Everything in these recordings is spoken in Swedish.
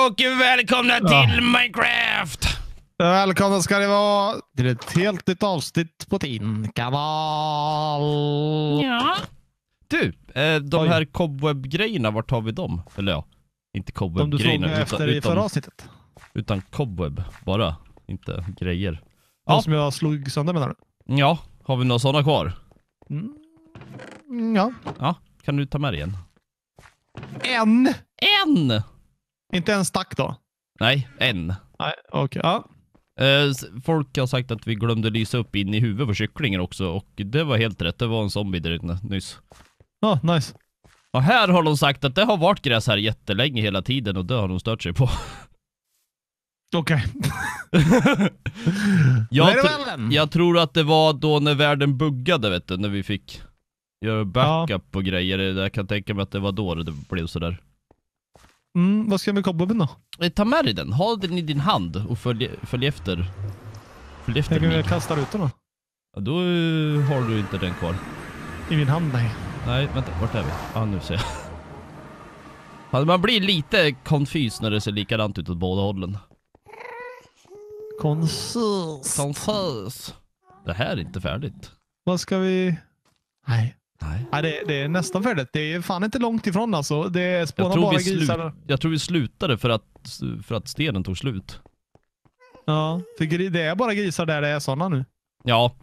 och välkomna till Minecraft! Välkomna ska det vara till ett helt nytt avsnitt på din kanal. Ja. Du, de här cobweb-grejerna, vart har vi dem? Eller ja, inte cobweb-grejerna. De du såg efter i förra avsnittet. Utan cobweb, bara. Inte grejer. Ja, som jag slog sönder menar du? Ja, har vi några sådana kvar? Ja. Ja, kan du ta med dig en? En? Inte en stack då? Nej, en. Nej, okej. Ja. Folk har sagt att vi glömde lysa upp in i huvudet för kycklingen också. Och det var helt rätt, det var en zombie där inne nyss. Ja, nice. Och här har de sagt att det har varit gräs här jättelänge hela tiden. Och det har de stört sig på. Okej. Jag tror att det var då när världen buggade, vet du. När vi fick göra backup på grejer. Jag kan tänka mig att det var då det blev sådär. Vad ska jag med cobwebben då? Ta med dig den, ha den i din hand och följ efter. Följ efter jag kastar ut den då. Ja, då har du inte den kvar. I min hand, nej. Nej, vänta, vart är vi? Nu ser jag. Alltså, man blir lite konfys när det ser likadant ut åt båda hållen. Konfys. Det här är inte färdigt. Vad ska vi... Nej. Nej, det är nästan färdigt. Det är fan inte långt ifrån alltså. Det spånar bara grisar. Jag tror vi slutade för att stenen tog slut. Ja, för det är bara grisar där det är sådana nu. Ja.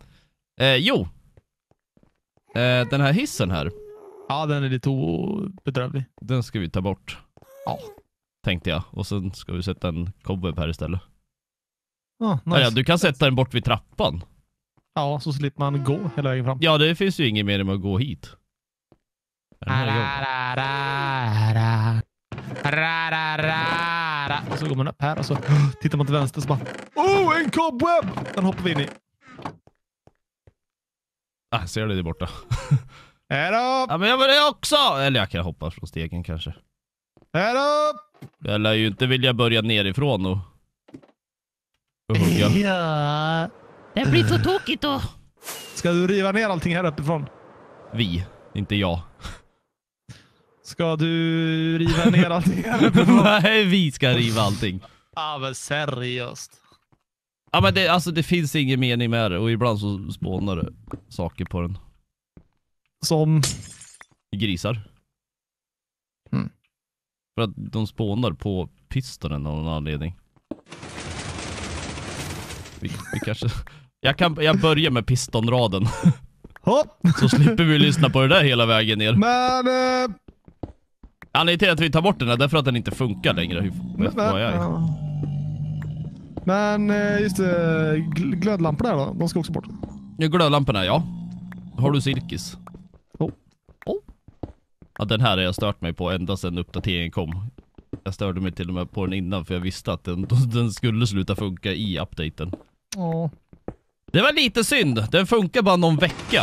Den här hissen här. Ja, den är lite bedrövlig. Den ska vi ta bort. Ja. Tänkte jag. Och sen ska vi sätta en cobweb här istället. Ja, nice. Ja, du kan sätta den bort vid trappan. Ja, så slipper man gå hela vägen fram. Ja, det finns ju ingen mer med att gå hit. Och så går man upp här och så tittar man till vänster så bara... en cobweb! Den hoppar vi in i. Ser du det borta? Här upp! Ja, men jag vill det också! Eller jag kan hoppa från stegen kanske. Här upp! Jag lär ju inte vilja börja nerifrån och hugga. Ja. Det blir för tokigt då. Ska du riva ner allting här uppifrån? Vi, inte jag. Ska du riva ner allting här uppifrån? Nej, vi ska riva allting. Ja, men seriöst. Ja, men det finns ingen mening med det. Och ibland så spånar det saker på den. Som? Grisar. För att de spånar på pistonen av någon anledning. Vi kanske... Jag börjar med pistonraden. Hopp. Så slipper vi lyssna på det där hela vägen ner. Men... Anledningen till att vi tar bort den är därför att den inte funkar längre. Men just det, glödlampor där då, de ska också bort. Ja, glödlamporna, ja. Har du silkis? Ja, den här har jag stört mig på ända sedan uppdateringen kom. Jag störde mig till och med på den innan för jag visste att den skulle sluta funka i updaten. Det var lite synd. Den funkar bara någon vecka.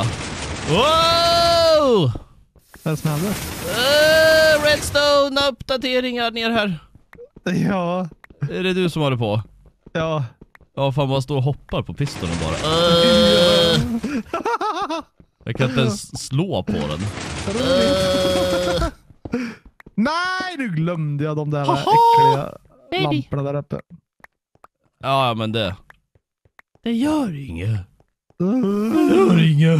Wow! Vad smäller? Redstone-uppdateringar ner här. Ja. Är det du som håller på? Ja. Ja, fan man står och hoppar på pistonen bara. Jag kan inte ens slå på den. Nej, nu glömde jag de där äckliga lamporna där uppe. Ja, men det gör inget. Det gör inget.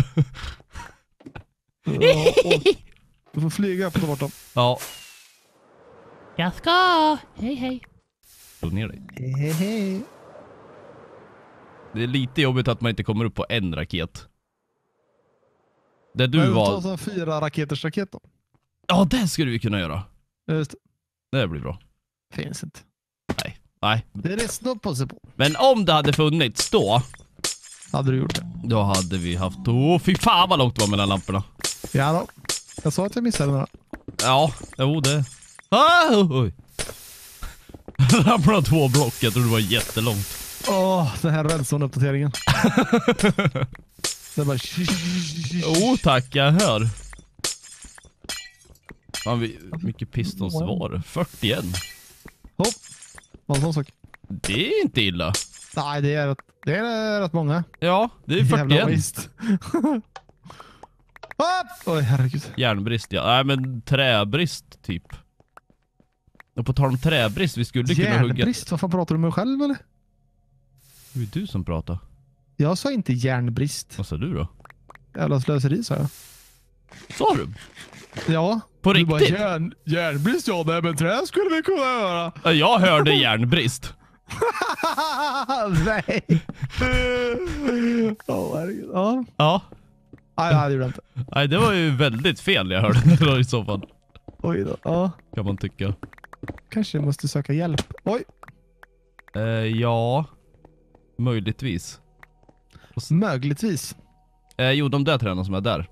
Du får flyga upp och ta bort dem. Ja. Jag ska. Hej. Slå ner dig. Hej. Det är lite jobbigt att man inte kommer upp på en raket. Det du var... ta 4 raketers raket då. Ja, det skulle vi kunna göra. Just det. Det blir bra. Finns inte. Nej. Det är snudd på sig på. Men om det hade funnits då... Hade du gjort det? Då hade vi haft... fy fan vad långt det var mellan lamporna. Ja då. Jag sa att jag missade några. Ja, det... Oj. Lamporna 2 block, jag tror det var jättelångt. Den här Redstone-uppdateringen. Det bara... Tack, jag hör. Fan, mycket pistons var 41. Hopp. Vad sån sak? Det är inte illa. Nej, det är rätt många. Ja, det är 41. Oj, herregud. Järnbrist, ja. Nej, men träbrist typ. Och på tal om träbrist, vi skulle kunna hugga... Järnbrist? Vad fan pratar du med själv eller? Det är du som pratar. Jag sa inte järnbrist. Vad sa du då? Jävla slöseri sa jag. Sa du? Ja. På du riktigt? Bara, järnbrist ja, nej men trä skulle vi kunna göra. Ja, jag hörde järnbrist. Nej. Herregud. Ja. Ja. Nej, det gjorde jag inte. Nej, det var ju väldigt fel jag hörde då, i så fall. Oj då. Ja. Kan man tycka. Kanske måste söka hjälp. Oj. Ja. Möjligtvis. Möjligtvis. Jo, de där träna som är där.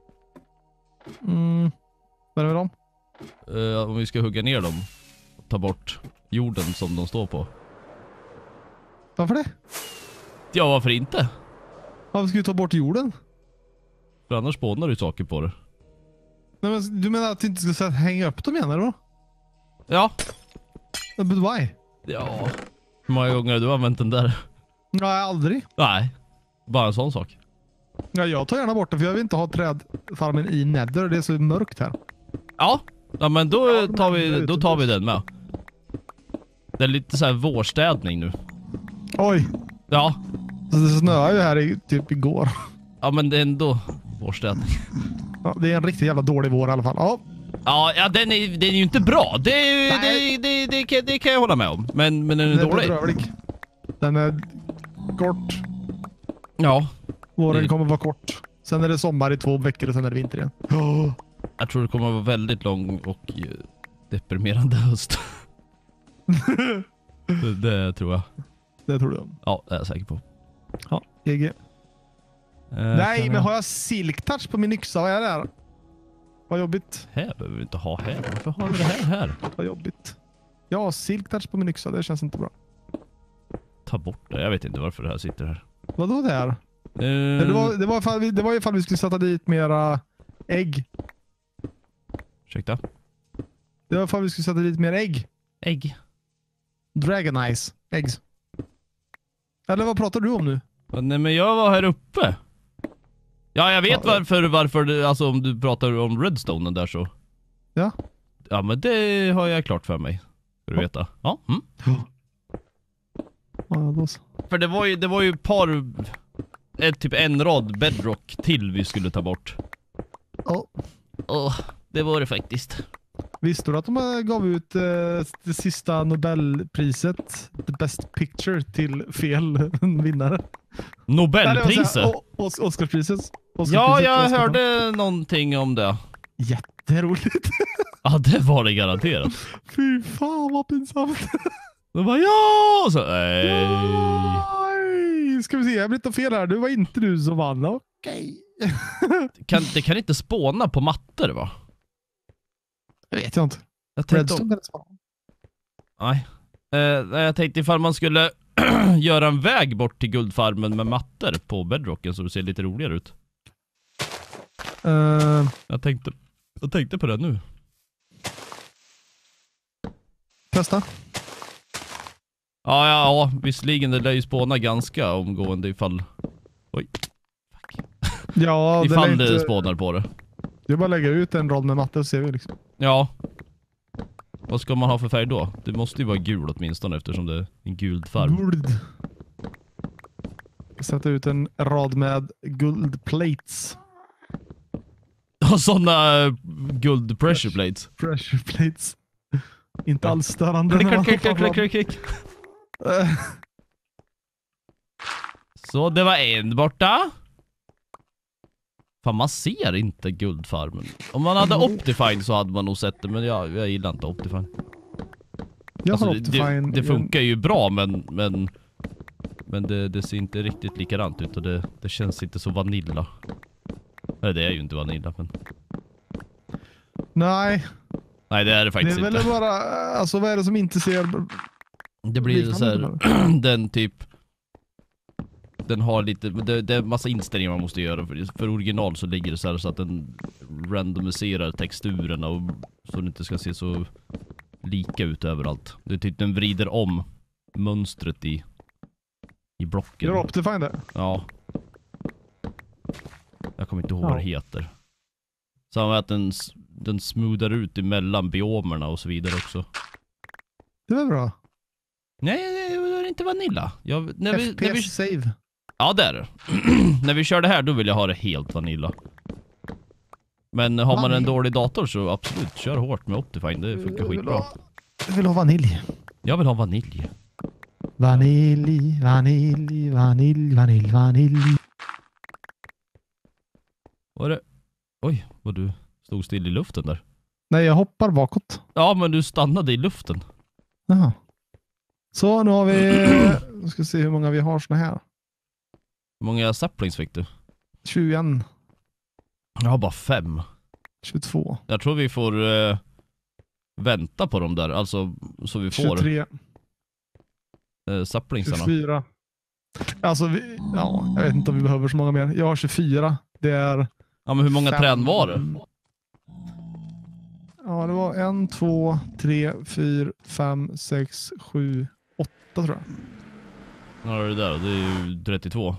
Vad är det med dem? Om vi ska hugga ner dem och ta bort jorden som de står på. Varför det? Ja, varför inte? Varför ska vi ta bort jorden? För annars spånar du saker på det. Nej, men du menar att du inte ska hänga upp dem igen eller då? Ja. But why? Ja. Hur många gånger har du använt den där? Nej, aldrig. Nej. Bara en sån sak. Ja, jag tar gärna bort det för jag vill inte ha trädfarmen i Nether. Det är så mörkt här. Ja. Ja, men då tar vi den med. Det är lite så här vårstädning nu. Oj. Ja. Så det snöar ju här typ igår. Ja, men det är ändå vårstädning. Ja, det är en riktigt jävla dålig vår i alla fall. Ja. Ja, den är ju inte bra. Det kan jag hålla med om. Men den är dålig. Bedrövlig. Den är kort. Ja. Våren kommer vara kort. Sen är det sommar i 2 veckor och sen är det vinter igen. Jag tror det kommer att vara väldigt lång och deprimerande höst. Det tror jag. Det tror du. Ja, det är jag säker på. Ja, GG. Nej, men har jag silktouch på min yxa? Vad är det här? Vad jobbigt. Här behöver vi inte ha här. Varför har vi det här? Vad jobbigt. Jag har silktouch på min yxa. Det känns inte bra. Ta bort det. Jag vet inte varför det här sitter här. Vadå det här? Det var ifall vi skulle sätta dit mera ägg. Ursäkta? Det var ifall vi skulle sätta dit mer ägg. Ägg. Dragon Eyes. Eggs. Eller vad pratar du om nu? Nej, men jag var här uppe. Ja, jag vet varför det, alltså om du pratar om redstone där så. Ja. Ja, men det har jag klart för mig. Ska du veta. Ja. Ja, då så. För det var ju typ en rad bedrock till vi skulle ta bort. Det var det faktiskt. Visste du att de gav ut det sista Nobelpriset, The Best Picture, till fel vinnare? Nobelpriset? Oscarspriset. Ja, jag hörde någonting om det. Jätteroligt. Ja, det var det garanterat. Fy fan vad pinsamt. De bara ja! Så, ska vi se, jag blir inte fel här. Det var inte du som vann. Okej. Det kan inte spåna på mattor, va? Det vet jag inte. Nej. Jag tänkte ifall man skulle göra en väg bort till guldfarmen med mattor på bedrocken så det ser lite roligare ut. Jag tänkte på det nu. Testa. Ja, visserligen det lär ju spåna ganska omgående ifall... Oj. Fuck. Ja, ifall det spånar på det. Det är bara att lägga ut en rad med mattor och ser vi liksom. Ja. Vad ska man ha för färg då? Det måste ju vara gul åtminstone eftersom det är en guldfarm. Guld. Sätta ut en rad med guldplates. Och sådana guld pressure plates. Pressure plates. Inte alls störande. Klick. Så det var en borta. Fan, man ser inte guldfarmen. Om man hade Optifine så hade man nog sett det. Men jag gillar inte Optifine. Alltså, det funkar ju bra men det ser inte riktigt likadant ut. Och det känns inte så vanilla. Eller det är ju inte vanilla men... Nej, det är det faktiskt inte. Det är väl bara... Alltså vad är det som inte ser... Det blir så här, den typ... Den har lite... Det är massa inställningar man måste göra. För original så ligger det så här så att den randomiserar texturerna och så det inte ska se så lika ut överallt. Det är typ den vrider om mönstret i blocken. Gör Optifine det? Ja. Jag kommer inte ihåg vad det heter. Så att den smoothar ut emellan biomerna och så vidare också. Det var bra. Nej, det är inte Vanilla. FPS save. Ja, det är det. När vi kör det här, då vill jag ha det helt Vanilla. Men har man en dålig dator så absolut, kör hårt med Optifine. Det funkar skitbra. Jag vill ha vanilj. Jag vill ha vanilj. Vanilj. Vad är det? Oj, vad du stod still i luften där. Nej, jag hoppar bakåt. Ja, men du stannade i luften. Jaha. Så nu har vi... Nu ska se hur många vi har såna här. Hur många saplings fick du? 21. Jag har bara 5. 22. Jag tror vi får vänta på dem där. Alltså, så vi får 23. saplingsarna. 24. Alltså, jag vet inte om vi behöver så många mer. Jag har 24. Det är... Ja, men hur många 5... träd var det? Ja, det var 1, 2, 3, 4, 5, 6, 7, 8 tror jag. Ja, det där. Det är ju 32.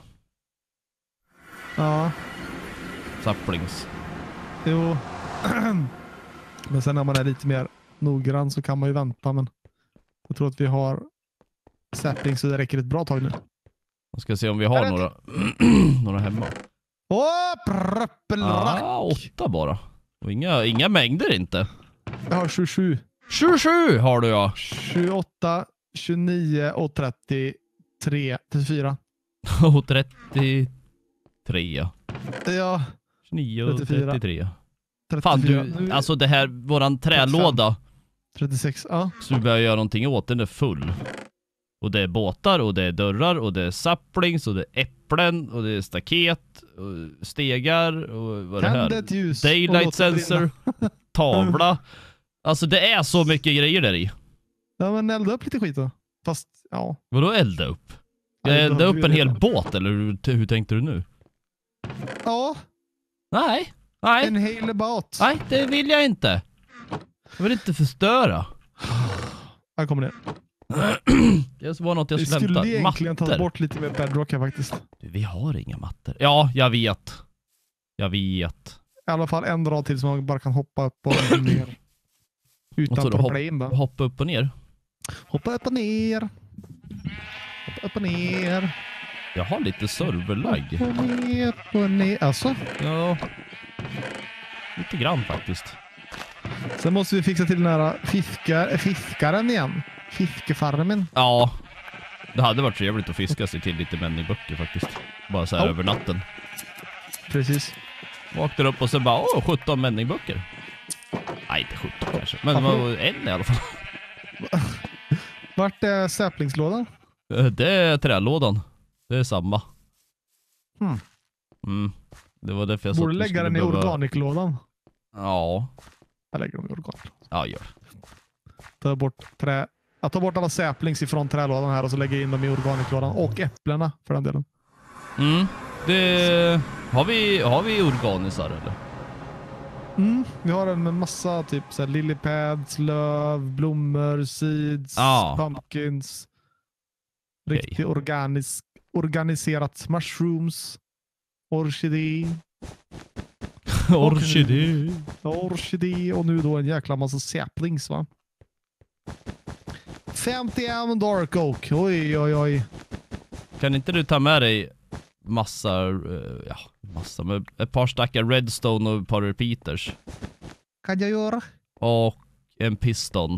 Ja. Saplings. Jo. Men sen när man är lite mer noggrann så kan man ju vänta. Men jag tror att vi har saplings så det räcker ett bra tag nu. Jag ska se om vi har några några hemma. Pröppelrack! 8 bara. Och inga mängder inte. Jag har 27. 27 har du, ja. 28, 29 och 33. 34. Och 33. Ja. 29 och 34. 33. 34. Fan du, alltså det här, våran trälåda. 36, ja. Så vi börjar göra någonting åt, den är full. Och det är båtar, och det är dörrar, och det är saplings, och det är äpplen, och det är staket, och stegar, och vad är det här? Tänd ett ljus. Daylight sensor, tavla. Alltså det är så mycket grejer där i. Ja, men elda upp lite skit då. Fast, ja. Vadå elda upp? Jag elda upp en hel båt, eller hur tänkte du nu? Ja, Nej. en hel båt. Nej, det vill jag inte. Jag vill inte förstöra. Här kommer det. Det var något jag Vi skulle skulle hämta. egentligen ta Mattor. bort lite mer bedrock här faktiskt. Du, vi har inga mattor. Ja, jag vet. I alla fall en rad till som man bara kan hoppa upp och ner. Utan Och så problem. hoppa upp och ner. Hoppa upp och ner. Hoppa upp och ner. Jag har lite serverlag. Upp och ner. Alltså. Ja. Lite grann faktiskt. Sen måste vi fixa till den här fiskaren igen. Fiskefarmen. Ja. Det hade varit trevligt att fiska sig till lite männigböcker faktiskt. Bara så här över natten. Precis. Vaknar upp och så bara, 17 männigböcker. Nej, inte 17 kanske. Men det var en i alla fall. Vart är säplingslådan? Det är trälådan. Det är samma. Hmm. Det var därför jag sa Borde att vi lägga skulle den i behöva... organiklådan. Ja. Jag lägger dem i organiklådan. Ja, gör. Ta bort jag tar bort alla säplings ifrån trälådan här och så lägger jag in dem i organiklådan. Och äpplena för den delen. Det... Har vi organisar eller? Vi har en med massa typ så här lilypads, löv, blommor, seeds, pumpkins. Riktigt organiserat mushrooms. Orkidé. Orkidé. Och nu då en jäkla massa saplings, va? 51 dark oak. Oj. Kan inte du ta med dig massa med ett par stackar redstone och ett par repeaters? Kan jag göra? Och en piston.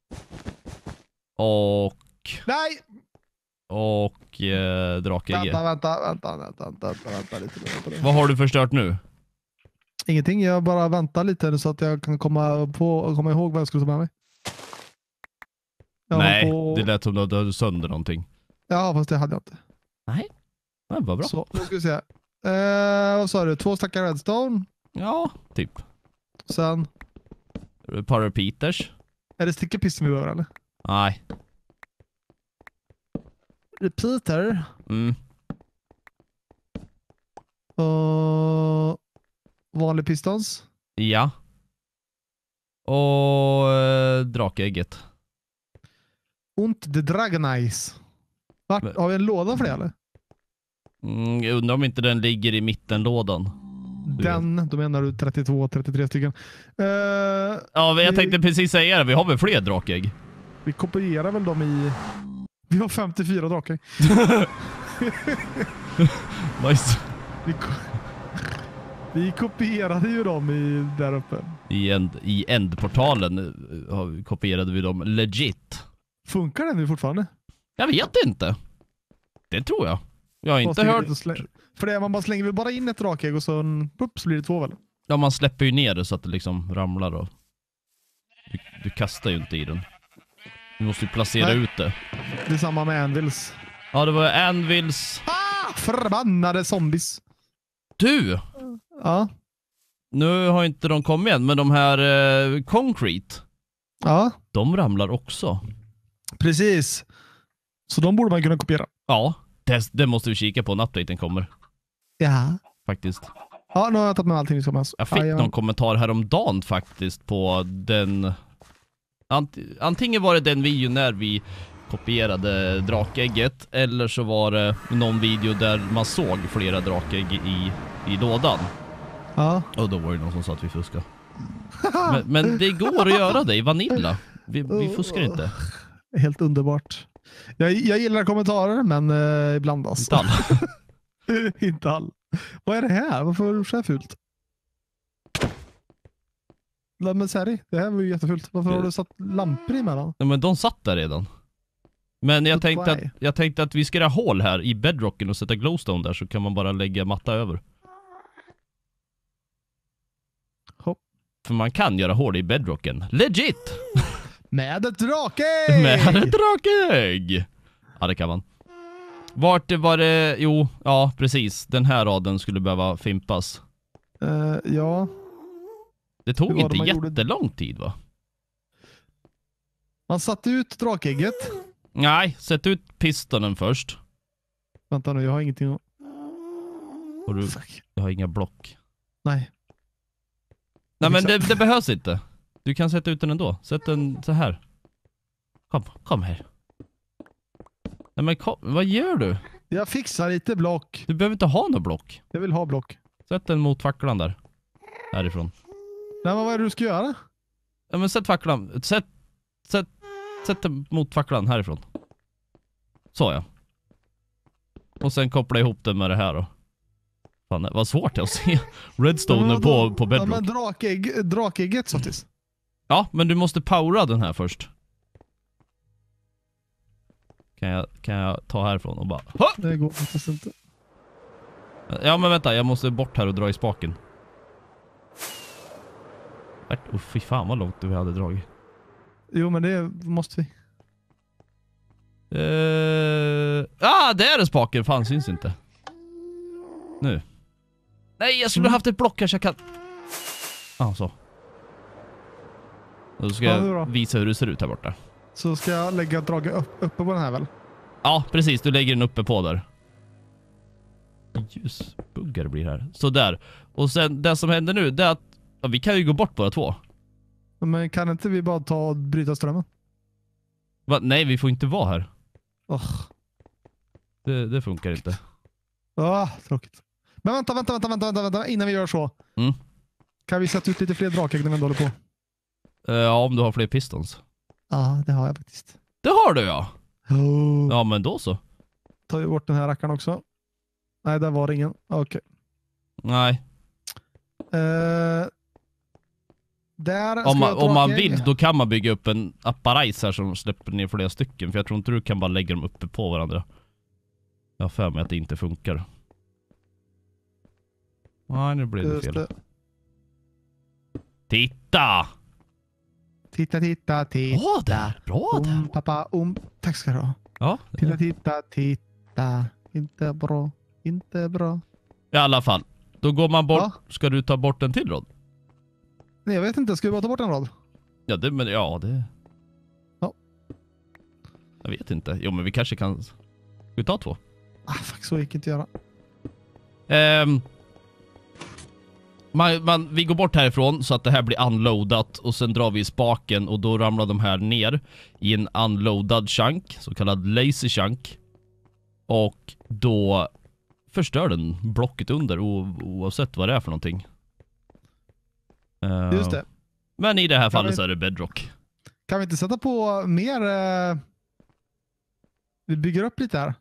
Och... Nej! Och drakägg. Vänta lite. Vad har du förstört nu? Ingenting, jag bara väntar lite så att jag kan komma ihåg vad jag skulle ta med mig. Nej, det lät som att du hade sönder någonting. Ja, fast det hade jag inte. Nej, det var bra. Så, nu ska vi se. Vad sa du? 2 stackar redstone? Ja, typ. Sen? Ett par repeaters. Är det stickerpiss vi behöver eller? Nej. Repeater? Vanlig pistons? Ja. Och drakägget. Und the Dragon Eyes. Har vi en låda för det eller? Jag undrar om inte den ligger i mittenlådan. Då menar du 32-33 stycken. Ja, jag tänkte precis säga det. Vi har väl fler drakägg? Vi kopierar väl dem i... Vi har 54 drakar. Nice. Vi kopierade ju dem där uppe. I ändportalen kopierade vi dem legit. Funkar den nu fortfarande? Jag vet inte. Det tror jag. Jag har inte hört... För det man bara slänger väl bara in ett drakägg och så blir det 2 väl? Ja, man släpper ju ner det så att det liksom ramlar då. Du kastar ju inte i den. Du måste ju placera ut det. Det är samma med Anvils. Ja, det var Anvils. Förbannade zombies. Du! Ja. Nu har inte de kommit än, men de här Concrete. Ja. De ramlar också. Precis. Så de borde man kunna kopiera. Ja, det måste vi kika på när updaten kommer. Ja. Faktiskt. Ja, nu har jag tagit med allting. Jag fick någon kommentar häromdagen faktiskt på den... Antingen var det den videon när vi kopierade drakägget, eller så var det någon video där man såg flera drakägg i lådan. Ja. Och då var det någon som sa att vi fuskar. men det går att göra det i Vanilla. Vi fuskar inte. Helt underbart. Jag gillar kommentarer, men ibland alltså. Inte all. Inte all. Vad är det här? Varför är det så här fult? Men Sari, det här var ju jättefult. Varför har du satt lampor emellan? Nej, men de satt där redan. Men jag tänkte att vi ska göra hål här i bedrocken och sätta glowstone där, så kan man bara lägga matta över. Hopp. För man kan göra hål i bedrocken. Legit! Med ett drakägg! Med ett drakägg! Ja, det kan man. Vart det var det... Jo, ja, precis. Den här raden skulle behöva fimpas. Ja. Det tog inte jättelång tid, va? Man satte ut drakägget. Nej, sätt ut pistonen först. Vänta nu, jag har ingenting att... Jag har inga block. Nej. Nej, men det behövs inte. Du kan sätta ut den ändå. Sätt den så här. Kom här. Nej, men vad gör du? Jag fixar lite block. Du behöver inte ha något block. Jag vill ha block. Sätt den mot facklan där. Härifrån. Nej, men vad är det du ska göra? Ja, men sätt facklan. Sätt den mot facklan härifrån. Så, ja. Och sen koppla ihop den med det här då. Fan, vad svårt det är att se redstone på bedrock. Ja, men drakägget Sottis. Ja, men du måste powera den här först. Kan jag ta härifrån och bara... Ha! Det går faktiskt inte. Ja, men vänta, jag måste bort här och dra i spaken. Fy fan vad långt vi hade dragit. Jo, men det måste vi. Där är spaken. Fan, syns inte. Nu. Nej, jag skulle haft ett block här så jag kan... Så. Då ska jag visa hur det ser ut här borta. Så ska jag lägga draget uppe på den här väl? Ja, precis. Du lägger den uppe på där. Ljusbuggar blir här. Så där. Och sen, det som händer nu, det är att vi kan ju gå bort båda två. Men kan inte vi bara ta och bryta strömmen? Va? Nej, vi får inte vara här. Oh. Det funkar inte. Tråkigt. Men vänta, innan vi gör så. Kan vi sätta ut lite fler drakägg när vi ändå håller på? Ja, om du har fler pistons. Ja, det har jag faktiskt. Det har du, ja. Oh. Ja, men då så. Tar vi bort den här rackaren också. Nej, där var det ingen. Okej. Nej. Där om man vill, då kan man bygga upp en apparat här som släpper ner flera stycken. För jag tror inte du kan bara lägga dem uppe på varandra. Jag har för mig att det inte funkar. Nej, nu blir det fel. Det. Titta! Titta. Där. Bra där. Pappa, tack ska du ha. Ja. Titta. Inte bra. I alla fall. Då går man bort. Ja. Ska du ta bort en till rad? Nej, jag vet inte. Ska vi bara ta bort en rad? Ja, det... Ja. Jag vet inte. Jo, men vi kanske kan... Ska vi ta 2? Fuck, så gick inte göra. Vi går bort härifrån så att det här blir unloadat och sen drar vi i spaken och då ramlar de här ner i en unloadad chunk, så kallad lazy chunk. Och då förstör den blocket under oavsett vad det är för någonting. Just det. Men i det här fallet så är det bedrock. Kan vi inte sätta på mer... Vi bygger upp lite här.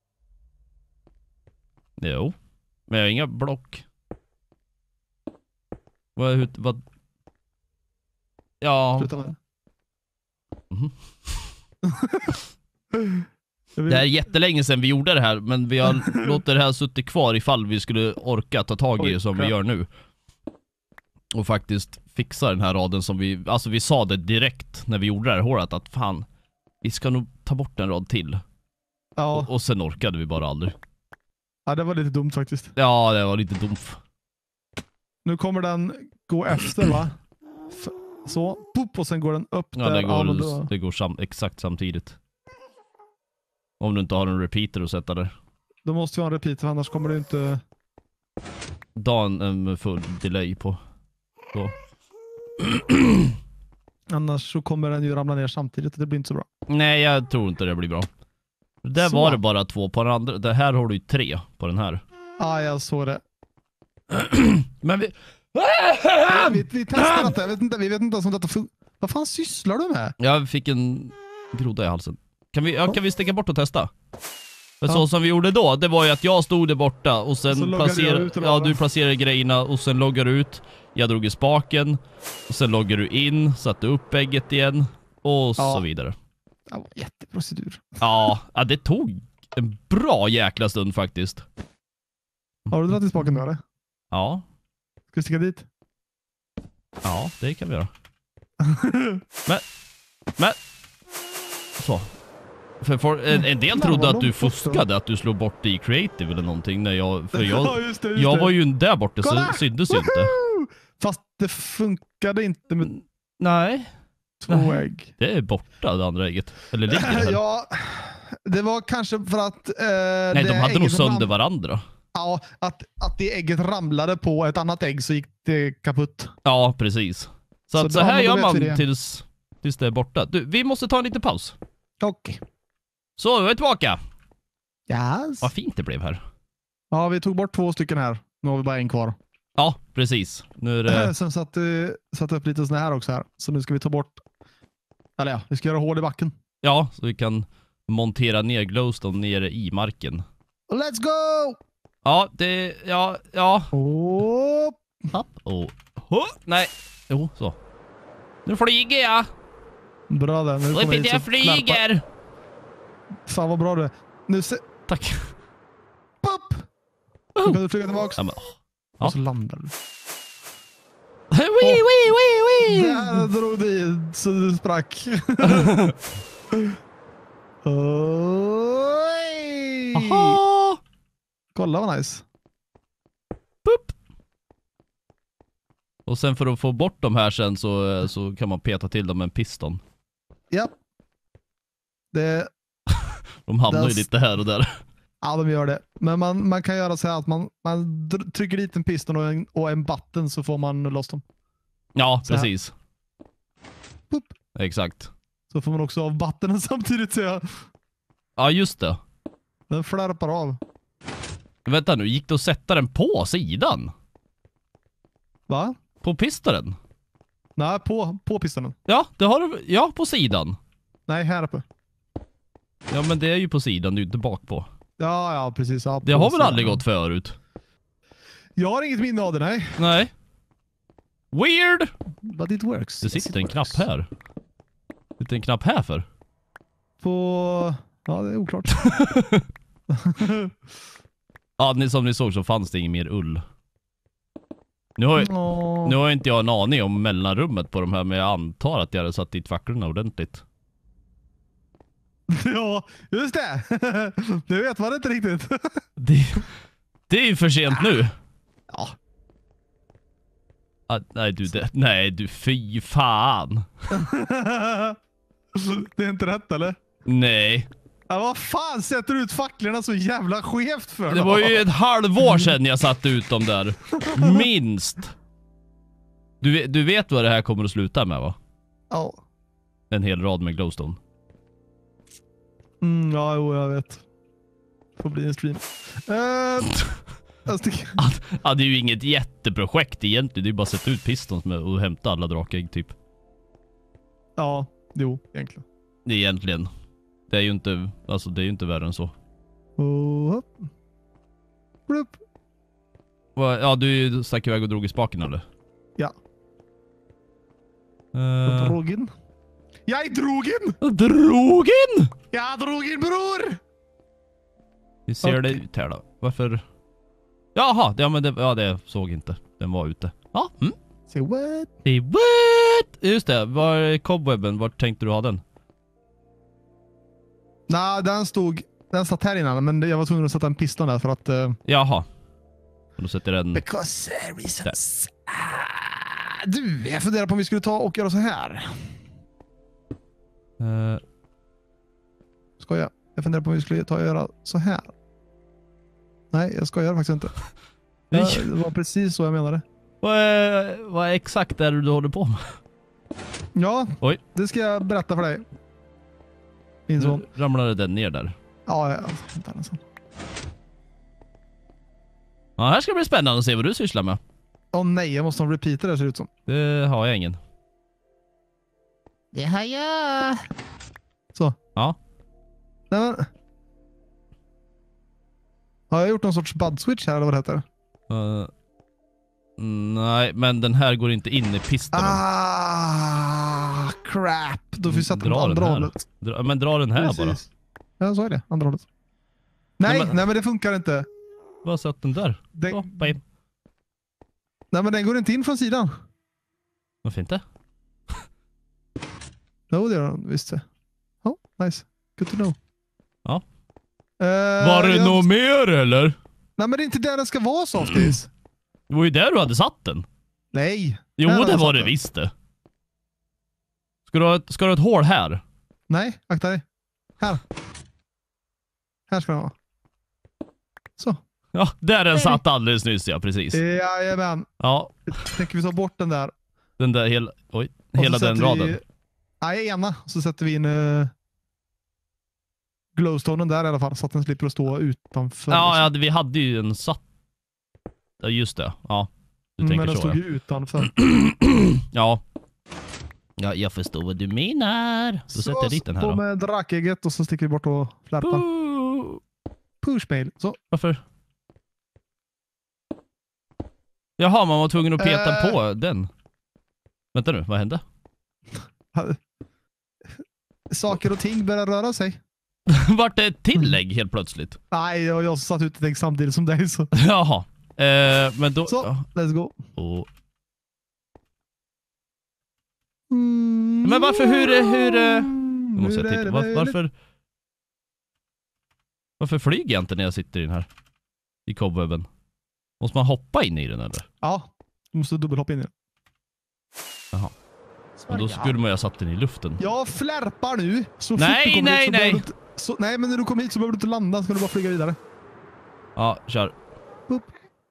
Jo. Men jag har inga block. Vad? Ja. Sluta med. Mhm. Det är jättelänge sedan vi gjorde det här, men vi har låtit det här suttit kvar ifall vi skulle orka ta tag i det som vi gör nu. Och faktiskt fixa den här raden som vi sa det direkt när vi gjorde det här håret att fan, vi ska nog ta bort en rad till. Ja. Och sen orkade vi bara aldrig. Ja, det var lite dumt faktiskt. Ja, det var lite dumt. Nu kommer den gå efter, va? Så, pop, och sen går den upp Ja, där. det går exakt samtidigt. Om du inte har en repeater att sätta där. Då måste vi ha en repeater, annars kommer det inte... En full delay på. Så. Annars så kommer den ju ramla ner samtidigt och det blir inte så bra. Nej, jag tror inte det blir bra. Där var det bara 2 på den andra. Det här har du ju 3 på den här. Ja, jag såg det. Men vi testar inte. Vi vet inte ens om detta Vad fan sysslar du med? Jag fick en groda i halsen. Kan vi sticka bort och testa? För Ja. så som vi gjorde då, det var ju att jag stod där borta och sen du placerade grejerna och sen loggade ut. Jag drog i spaken och sen loggade du in, satte upp ägget igen och så vidare. Det var jätteprocedur. Ja, det tog en bra jäkla stund faktiskt. Har du dragit i spaken nu eller? Ja. Ska vi sticka dit? Ja, det kan vi göra. Men så. För en del trodde att du fuskade, att du slog bort det i creative eller någonting när just det. Jag var ju där borta så syntes ju inte. Fast det funkade inte med Nej. 2 ägg. Det är borta det andra ägget. Eller ligger det här? Ja, det var kanske för att nej, de hade nog sönder varandra. Ja, att det ägget ramlade på ett annat ägg så gick det kaputt. Ja, precis. Så här gör man tills det är borta. Du, vi måste ta en liten paus. Okej. Så, vi är tillbaka. Yes. Vad fint det blev här. Ja, vi tog bort 2 stycken här. Nu har vi bara en kvar. Ja, precis. Nu är det... Sen satte upp lite såna här också här. Så nu ska vi ta bort... Eller ja, vi ska göra hål i backen. Ja, så vi kan montera ner glowstone nere i marken. Let's go! Ja, det... Ja. Nej. Jo, så. Nu flyger jag. Bra där. Nu kommer Jag flyger. Fan vad bra du är. Nu Tack. Pop! Nu kan du flyga tillbaka. Ja, men... Och så landar du. Wee. Där drog du i så du sprack. Oj! Aha. Kolla vad nice. Pup. Och sen för att få bort de här sen så kan man peta till dem med en piston. Ja. De hamnar ju lite här och där. Ja, de gör det. Men man kan göra så här att man trycker dit en piston och en button så får man loss dem. Ja, precis. Pup. Exakt. Så får man också av buttonen samtidigt så jag. Ja, just det. Den flärpar av. Vänta nu, gick det att sätta den på sidan? Va? På pistonen? Nej, på pistonen. Ja, det har du. Ja, på sidan. Nej, här uppe. Ja, men det är ju på sidan, det är ju inte bak på. Ja, precis. Ja, det har väl aldrig gått förut? Jag har inget minne av det, nej. Nej. Weird! But it works. Det sitter en knapp här. Sitter en knapp här för? På... Ja, det är oklart. Ja, som ni såg så fanns det ingen mer ull. Nu har inte jag en aning om mellanrummet på de här, men jag antar att jag hade satt dit facklorna ordentligt. Ja, just det. Du vet man inte riktigt. Det är ju för sent nu. Ja. Nej du, fy fan. Det är inte rätt, eller? Nej. Ja, vad fan sätter du ut facklorna så jävla skevt för? Det var ju ett halvår sedan jag satte ut dem där. Minst. Du vet vad det här kommer att sluta med, va? Ja. En hel rad med glowstone. Ja, jo, jag vet. Får bli en stream. Ja, det är ju inget jätteprojekt egentligen. Det är bara att sätta ut pistons med och hämta alla drakägg typ. Ja, Jo, egentligen. Egentligen. Det är ju inte, alltså det är ju inte värre än så. Och upp. Ja, du stack iväg och drog i spaken eller? Ja. Uh, Drogen. Jag är drogen! drogen! Jag drog in, bror! Hur ser det ut här då? Varför? Jaha, det såg inte. Den var ute. Ja, Say what? Say what? Just det, var är cobwebben? Vart tänkte du ha den? Nej, den satt här innan, men jag var tvungen att sätta en piston där för att... Jaha. Och då sätter den... Because reasons. Du, jag funderar på om vi skulle ta och göra så här. Skoja. Jag funderar på om vi skulle ta och göra så här. Nej, jag skojar faktiskt inte. Det var precis så jag menade. Vad är exakt det du håller på med? Ja, Oj. Det ska jag berätta för dig. Nu ramlade den ner där. Ja. Ja, här ska det bli spännande att se vad du sysslar med. Nej, jag måste ha en repeater där ser det ut som. Det har jag ingen. Det har jag. Så. Ja. Nej, men... Har jag gjort någon sorts bud switch här eller vad det heter? Nej, men den här går inte in i pisten. Crap. Då får vi sätta den på andra hållet. Men dra den här. Precis. Bara. Ja, så är det. Andra hållet. Nej, men det funkar inte. Vad satt den där? Nej, men den går inte in från sidan. Varför inte? Jo, det gör den. Visst det. Ja, nice. Good to know. Ja. Var det något mer eller? Nej, men det är inte där den ska vara, Softies. Det var ju där du hade satt den. Nej. Jo, det var det visst det. Ska du ha ett hål här? Nej, akta dig. Här ska den vara. Så. Ja, där den satt alldeles nyss, ja, precis. Jajamän. Ja. Tänker vi ta bort den där. Den där hela den raden. Nej, ena. Så sätter vi in glowstonen där i alla fall, så att den slipper att stå utanför. Ja, vi hade ju en satt. Ja, just det. Ja. Du tänker men den så, stod ju utanför. Ja. Ja, jag förstår vad du menar. Då sätter jag dit den här då. Så med drakägget och så sticker vi bort och flärpar. Pushmail. Så. Varför? Jaha, man var tvungen att peta på den. Vänta nu, vad hände? Saker och ting börjar röra sig. Vart det ett tillägg helt plötsligt? Nej, jag satt ut ett ägg samtidigt som dig. Så. Jaha. Men då... Så, let's go. Men varför, varför flyger jag inte när jag sitter i den här? I cobwebben. Måste man hoppa in i den eller? Ja, du måste dubbelhoppa in i den. Jaha. Men då skulle man ju ha satt den i luften. Jag flärpar nu. Så nej. Nej, men när du kommer hit så behöver du inte landa. Så kan du bara flyga vidare. Ja, kör. Upp.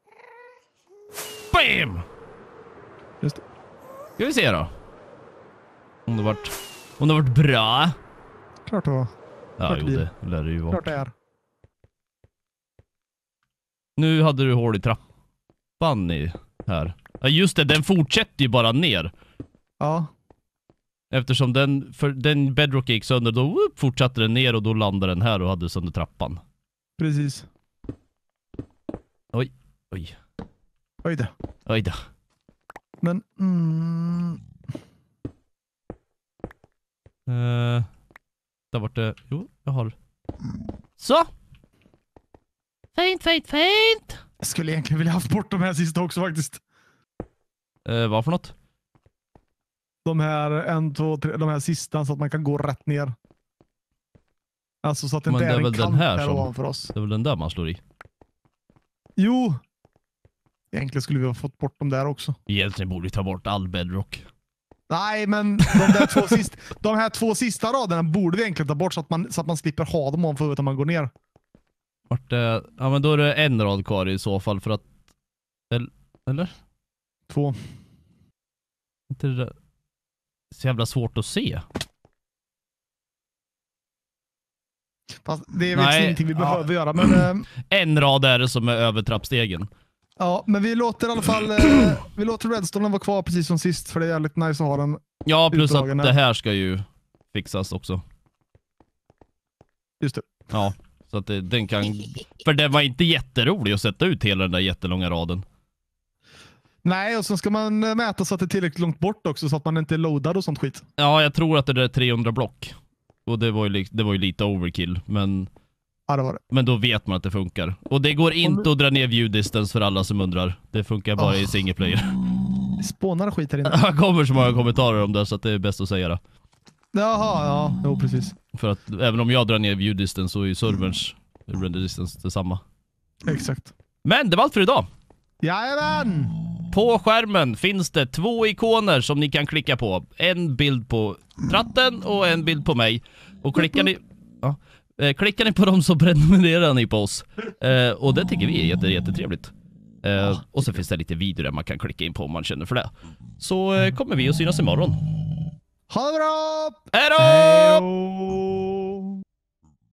Bam! Just det. Ska vi se då. Om det vart bra. Klart det var. Ja, jo, det lär det ju vara. Klart det är. Nu hade du hål i trappan i här. Ja, just det, den fortsätter ju bara ner. Ja. Eftersom den bedrock gick sönder, då fortsatte den ner och då landade den här och hade sönder trappan. Precis. Oj. Oj då. Men... Där vart det... Jo, jag har... Så! Fint. Jag skulle egentligen vilja haft bort de här sista också faktiskt. Vad för något? De här 1, 2, 3, de här sista så att man kan gå rätt ner. Alltså så att det inte är en kant här ovanför oss. Det är väl den där man slår i? Jo! Egentligen skulle vi ha fått bort dem där också. Egentligen borde vi ta bort all bedrock. Nej, men de här två sista raderna borde vi egentligen ta bort så att man slipper ha dem ovanför huvudet om man går ner. Ja, men då är det en rad kvar i så fall för att... Eller? 2. Inte det där... Så jävla svårt att se. Fast det är väl ingenting vi behöver göra, men... En rad är det som är över trappstegen. Ja, men vi låter i alla fall... vi låter redstonen vara kvar precis som sist, för det är jävligt nice att ha den. Ja, plus att det här ska ju... fixas också. Just det. Ja, så att den kan... För det var inte jätteroligt att sätta ut hela den där jättelånga raden. Nej, och så ska man mäta så att det är tillräckligt långt bort också så att man inte är loadad och sånt skit. Ja, jag tror att det där är 300 block. Och det var ju lite overkill, men... Ja, det var det. Men då vet man att det funkar. Och det går inte att dra ner view distance för alla som undrar. Det funkar bara i single player. Spånar skit här inne. Det kommer så många kommentarer om det så att det är bäst att säga det. Jaha, ja. Jo, precis. För att även om jag drar ner view distance så är ju serverns render distance detsamma. Exakt. Men det var allt för idag. Jajamän! På skärmen finns det 2 ikoner som ni kan klicka på. En bild på tratten och en bild på mig. Och klickar ni på dem så prenumererar ni på oss. Och det tycker vi är jättetrevligt. Och så finns det lite videor man kan klicka in på om man känner för det. Så kommer vi att synas imorgon. Ha det bra! Hej då!